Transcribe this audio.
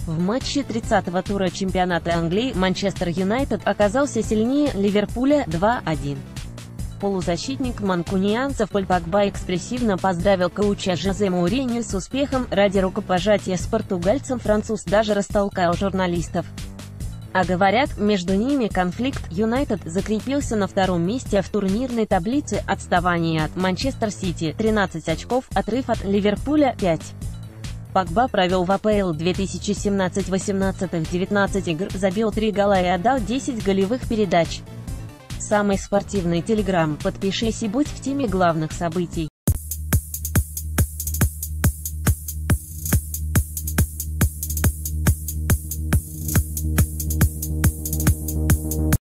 В матче 30-го тура чемпионата Англии Манчестер Юнайтед оказался сильнее Ливерпуля 2-1. Полузащитник манкунианцев Поль Погба экспрессивно поздравил коуча Жозе Моуриньо с успехом. Ради рукопожатия с португальцем француз даже растолкал журналистов. А говорят, между ними конфликт. Юнайтед закрепился на втором месте в турнирной таблице, отставание от Манчестер Сити 13 очков, отрыв от Ливерпуля 5. Погба провел в АПЛ 2017-18 19 игр, забил 3 гола и отдал 10 голевых передач. Самый спортивный Телеграм. Подпишись и будь в теме главных событий.